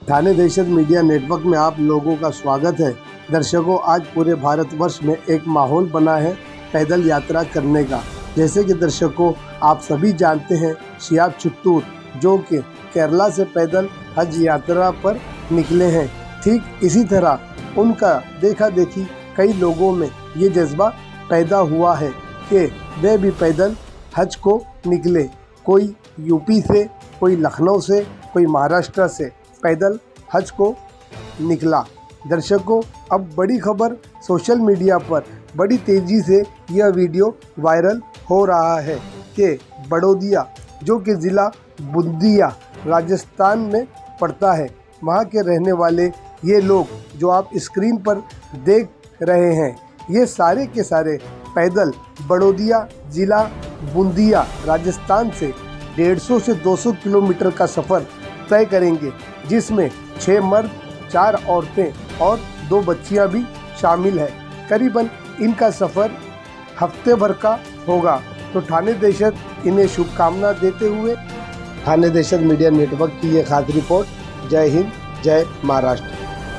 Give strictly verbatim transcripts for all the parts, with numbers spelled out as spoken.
ठाणे दहशत media network में आप लोगों का स्वागत है। दर्शकों, आज पूरे भारतवर्ष में एक माहौल बना है पैदल यात्रा करने का। जैसे कि दर्शकों, आप सभी जानते हैं शिहाब चित्तूर जो कि केरला से पैदल हज यात्रा पर निकले हैं। ठीक इसी तरह उनका देखा देखी कई लोगों में ये जज्बा पैदा हुआ है कि वे भी पैदल हज को निकले। कोई यूपी से, कोई लखनऊ से, कोई महाराष्ट्र से पैदल हज को निकला। दर्शकों, अब बड़ी खबर सोशल मीडिया पर बड़ी तेज़ी से यह वीडियो वायरल हो रहा है कि बड़ौदिया जो कि ज़िला बूंदिया राजस्थान में पड़ता है, वहाँ के रहने वाले ये लोग जो आप स्क्रीन पर देख रहे हैं, ये सारे के सारे पैदल बड़ौदिया ज़िला बूंदिया राजस्थान से डेढ़ सौ से दो सौ किलोमीटर का सफ़र तय करेंगे, जिसमें छः मर्द, चार औरतें और दो बच्चियां भी शामिल है। करीबन इनका सफ़र हफ्ते भर का होगा। तो ठाणे दहशत इन्हें शुभकामना देते हुए ठाणे दहशत मीडिया नेटवर्क की ये खास रिपोर्ट। जय हिंद, जय महाराष्ट्र।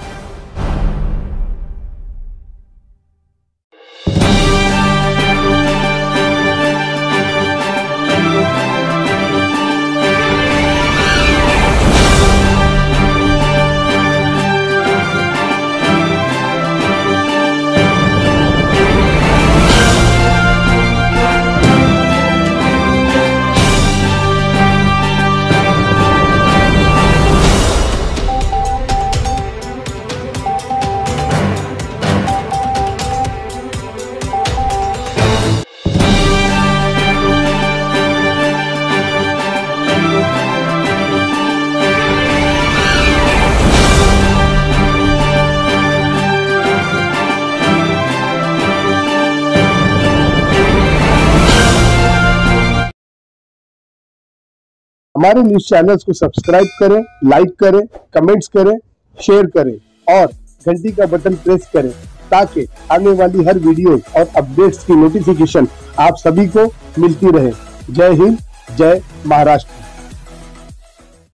हमारे न्यूज चैनल्स को सब्सक्राइब करें, लाइक करें, कमेंट्स करें, शेयर करें और घंटी का बटन प्रेस करें ताकि आने वाली हर वीडियो और अपडेट्स की नोटिफिकेशन आप सभी को मिलती रहे। जय हिंद, जय महाराष्ट्र।